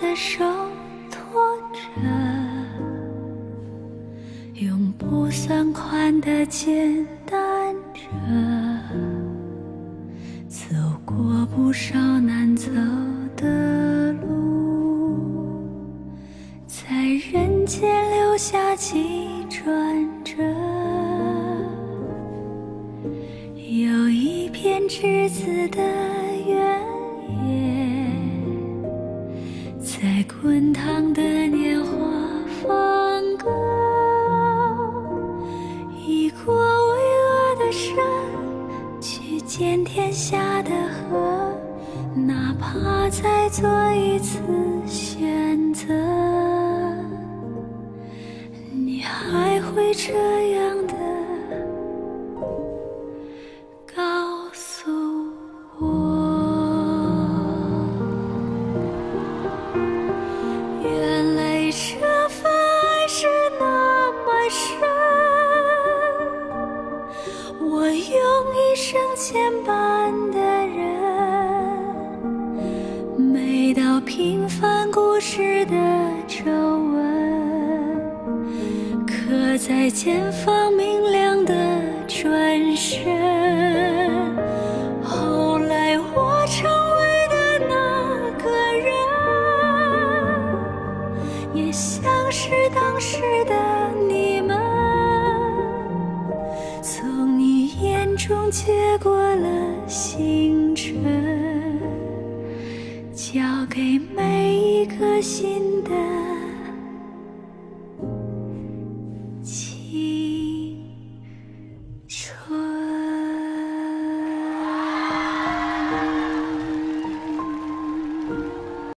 的手托着，用不算宽的肩担着，走过不少难走的路，在人间留下几转折。有一片栀子的原野，在滚烫的年华放歌，一过巍峨的山，去见天下的河，哪怕再做一次选择，你还会这样的告诉我。原来这份爱是那么深，我用一生牵绊的人，每道平凡故事的皱纹，刻在前方明亮的转身。后来我成为的那个人，也像是当时的你们，从你眼中接过了星辰，交给每一个新的